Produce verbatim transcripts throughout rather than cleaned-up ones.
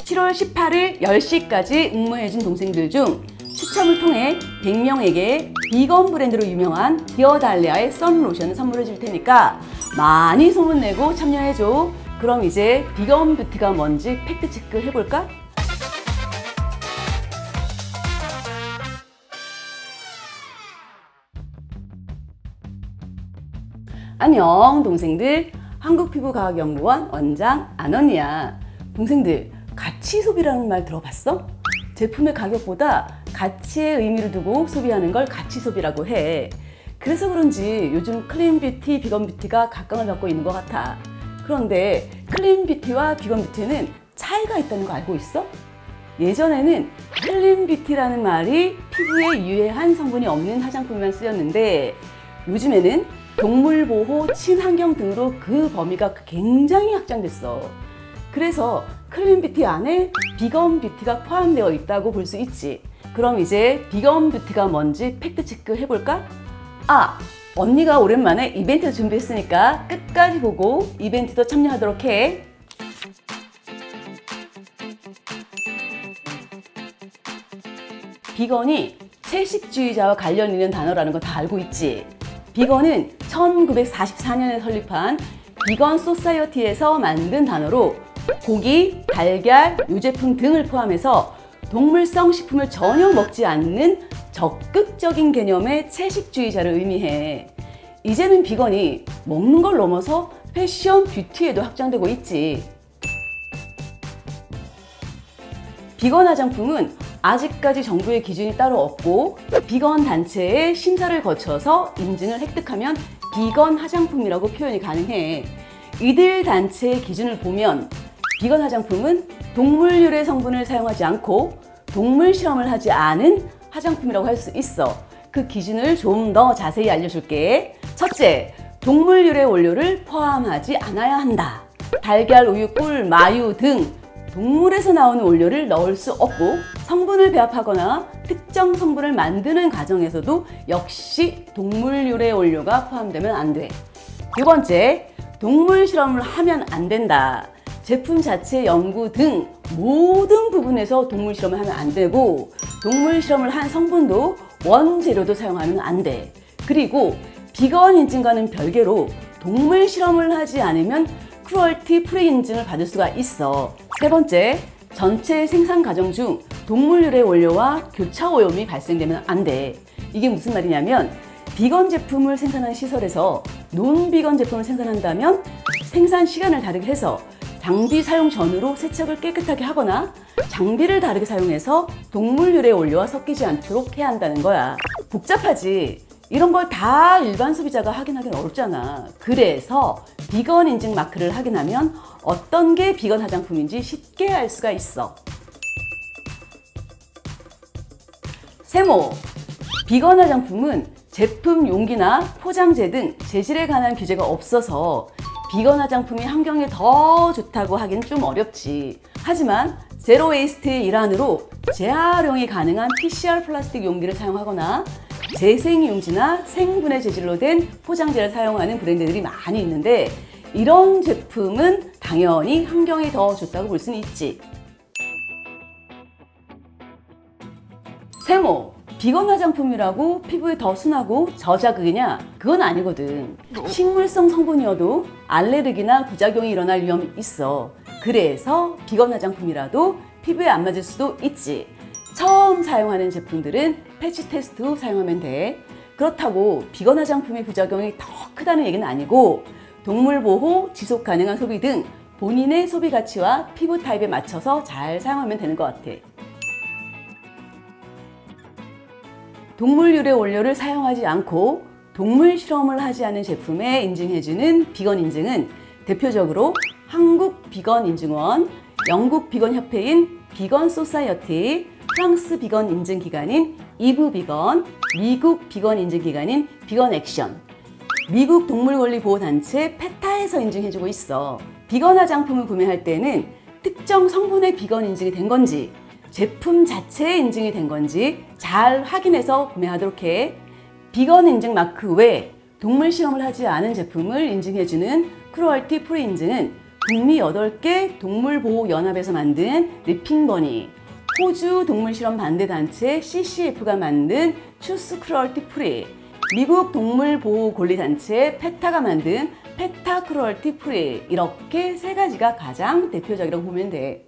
칠월 십팔일 열 시까지 응모해준 동생들 중 추첨을 통해 백 명에게 비건 브랜드로 유명한 디어달리아의 선로션을 선물해 줄 테니까 많이 소문내고 참여해줘. 그럼 이제 비건 뷰티가 뭔지 팩트체크 해볼까? 안녕 동생들, 한국피부과학연구원 원장 안언니야. 동생들, 가치 소비라는 말 들어봤어? 제품의 가격보다 가치의 의미를 두고 소비하는 걸 가치 소비라고 해. 그래서 그런지 요즘 클린 뷰티, 비건 뷰티가 각광을 받고 있는 것 같아. 그런데 클린 뷰티와 비건 뷰티는 차이가 있다는 거 알고 있어? 예전에는 클린 뷰티라는 말이 피부에 유해한 성분이 없는 화장품만 쓰였는데 요즘에는 동물보호, 친환경 등으로 그 범위가 굉장히 확장됐어. 그래서 클린 뷰티 안에 비건 뷰티가 포함되어 있다고 볼 수 있지. 그럼 이제 비건 뷰티가 뭔지 팩트체크 해볼까? 아! 언니가 오랜만에 이벤트 준비했으니까 끝까지 보고 이벤트도 참여하도록 해. 비건이 채식주의자와 관련 있는 단어라는 거 다 알고 있지? 비건은 천구백사십사 년에 설립한 비건 소사이어티에서 만든 단어로 고기, 달걀, 유제품 등을 포함해서 동물성 식품을 전혀 먹지 않는 적극적인 개념의 채식주의자를 의미해. 이제는 비건이 먹는 걸 넘어서 패션, 뷰티에도 확장되고 있지. 비건 화장품은 아직까지 정부의 기준이 따로 없고 비건 단체의 심사를 거쳐서 인증을 획득하면 비건 화장품이라고 표현이 가능해. 이들 단체의 기준을 보면 비건 화장품은 동물 유래 성분을 사용하지 않고 동물 실험을 하지 않은 화장품이라고 할 수 있어. 그 기준을 좀 더 자세히 알려줄게. 첫째, 동물 유래 원료를 포함하지 않아야 한다. 달걀, 우유, 꿀, 마유 등 동물에서 나오는 원료를 넣을 수 없고 성분을 배합하거나 특정 성분을 만드는 과정에서도 역시 동물 유래 원료가 포함되면 안 돼. 두 번째, 동물 실험을 하면 안 된다. 제품 자체 연구 등 모든 부분에서 동물 실험을 하면 안 되고 동물 실험을 한 성분도 원재료도 사용하면 안 돼. 그리고 비건 인증과는 별개로 동물 실험을 하지 않으면 크루얼티 프리 인증을 받을 수가 있어. 세 번째, 전체 생산 과정 중 동물 유래 원료와 교차 오염이 발생되면 안 돼. 이게 무슨 말이냐면 비건 제품을 생산한 시설에서 논 비건 제품을 생산한다면 생산 시간을 다르게 해서 장비 사용 전후로 세척을 깨끗하게 하거나 장비를 다르게 사용해서 동물 유래 원료와 섞이지 않도록 해야 한다는 거야. 복잡하지? 이런 걸 다 일반 소비자가 확인하기는 어렵잖아. 그래서 비건 인증 마크를 확인하면 어떤 게 비건 화장품인지 쉽게 알 수가 있어. 세모! 비건 화장품은 제품 용기나 포장재 등 재질에 관한 규제가 없어서 비건 화장품이 환경에 더 좋다고 하기는 좀 어렵지. 하지만 제로 웨이스트의 일환으로 재활용이 가능한 피씨알 플라스틱 용기를 사용하거나 재생용지나 생분해 재질로 된 포장재를 사용하는 브랜드들이 많이 있는데 이런 제품은 당연히 환경에 더 좋다고 볼 수는 있지. 세모! 비건 화장품이라고 피부에 더 순하고 저자극이냐? 그건 아니거든. 식물성 성분이어도 알레르기나 부작용이 일어날 위험이 있어. 그래서 비건 화장품이라도 피부에 안 맞을 수도 있지. 처음 사용하는 제품들은 패치 테스트 후 사용하면 돼. 그렇다고 비건 화장품의 부작용이 더 크다는 얘기는 아니고 동물보호, 지속가능한 소비 등 본인의 소비 가치와 피부 타입에 맞춰서 잘 사용하면 되는 것 같아. 동물 유래 원료를 사용하지 않고 동물 실험을 하지 않은 제품에 인증해주는 비건 인증은 대표적으로 한국 비건 인증원, 영국 비건 협회인 비건 소사이어티, 프랑스 비건 인증 기관인 이브 비건, 미국 비건 인증 기관인 비건 액션, 미국 동물권리보호단체 페타에서 인증해주고 있어. 비건 화장품을 구매할 때는 특정 성분의 비건 인증이 된 건지 제품 자체에 인증이 된 건지 잘 확인해서 구매하도록 해. 비건 인증 마크 외에 동물 실험을 하지 않은 제품을 인증해주는 크루얼티 프리 인증은 북미 여덟 개 동물보호연합에서 만든 리핑버니, 호주 동물실험 반대 단체 씨씨에프가 만든 추스 크루얼티 프리, 미국 동물보호권리단체 페타가 만든 페타 크루얼티 프리, 이렇게 세 가지가 가장 대표적이라고 보면 돼.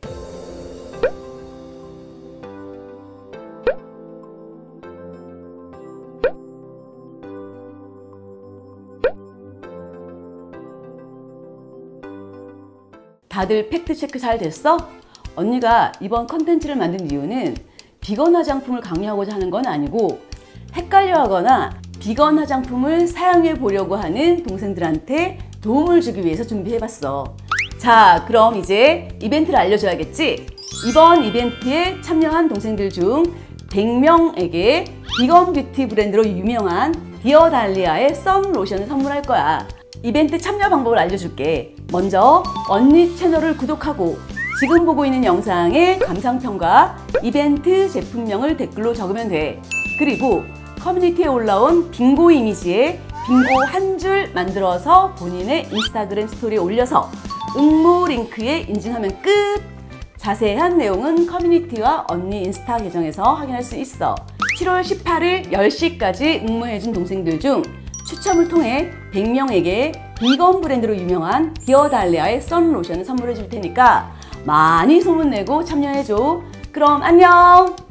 다들 팩트체크 잘 됐어? 언니가 이번 컨텐츠를 만든 이유는 비건 화장품을 강요하고자 하는 건 아니고 헷갈려하거나 비건 화장품을 사용해 보려고 하는 동생들한테 도움을 주기 위해서 준비해봤어. 자, 그럼 이제 이벤트를 알려줘야겠지? 이번 이벤트에 참여한 동생들 중 백 명에게 비건 뷰티 브랜드로 유명한 디어 달리아의 선 로션을 선물할 거야. 이벤트 참여 방법을 알려줄게. 먼저 언니 채널을 구독하고 지금 보고 있는 영상의 감상평과 이벤트 제품명을 댓글로 적으면 돼. 그리고 커뮤니티에 올라온 빙고 이미지에 빙고 한 줄 만들어서 본인의 인스타그램 스토리에 올려서 응모 링크에 인증하면 끝! 자세한 내용은 커뮤니티와 언니 인스타 계정에서 확인할 수 있어. 칠월 십팔일 열 시까지 응모해준 동생들 중 추첨을 통해 백 명에게 비건 브랜드로 유명한 디어 달리아의 선 로션을 선물해 줄 테니까 많이 소문내고 참여해줘. 그럼 안녕!